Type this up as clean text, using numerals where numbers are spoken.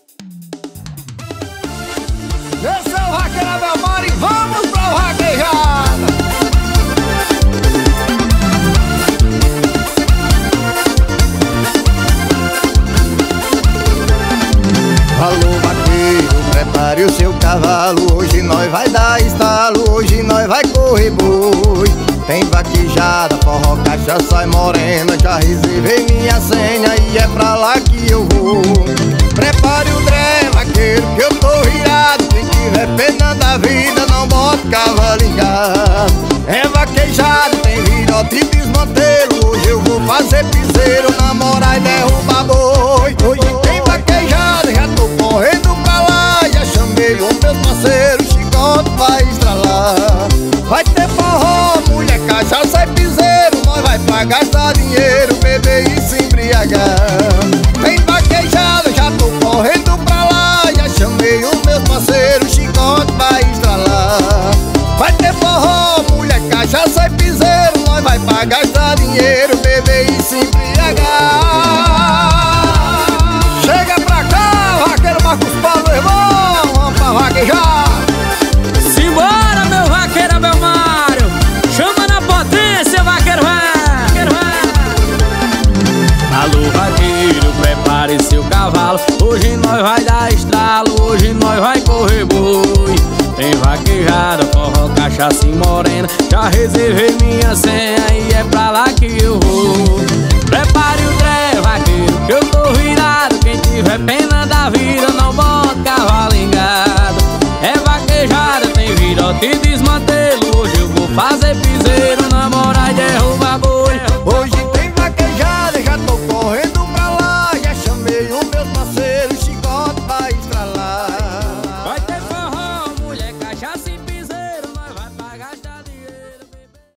Esse é o Vaqueiro Abel Mari e vamos pra vaquejada. Alô vaqueiro, prepare o seu cavalo. Hoje nós vai dar estalo, hoje nós vai correr boi. Tem vaquejada, forró, cachaça e morena. Já reservei minha senha e é pra lá que eu vou. Prepare o dré, vaqueiro, que eu tô virado. Quem tiver pena da vida, não bota cavalo engado. É vaquejada, tem virote e desmantelo. Hoje eu vou fazer piseiro, namorar e derrubar boi. Hoje tem vaquejada, já tô correndo pra lá. Já chamei os meus parceiros, chicote vai estralar. Vai ter forró, mulher, cachaça e piseiro. Nós vai pra gastar dinheiro, beber e se embriagar. Tem vaquejada, já tô correndo pra lá. Já chamei os meus parceiros, chicote vai estralar. Vai ter forró, mulher, cachaça e piseiro. Nós vai pra gastar dinheiro, beber e se embriagar. Chega pra cá, vaqueiro Marcos Paulo, irmão. Vamos pra vaquejar. Simbora, meu vaqueiro Abel Mário. Chama na potência, vaqueiro vai. Alô, vaqueiro, prepare seu cavalo. Hoje nós vai dar estralo, hoje nós vai correr boi. Tem vaquejada, forró, cachaça e morena. Já reservei minha senha e é pra lá que eu vou. Prepare o trem, vaqueiro, que eu tô virado. Quem tiver pena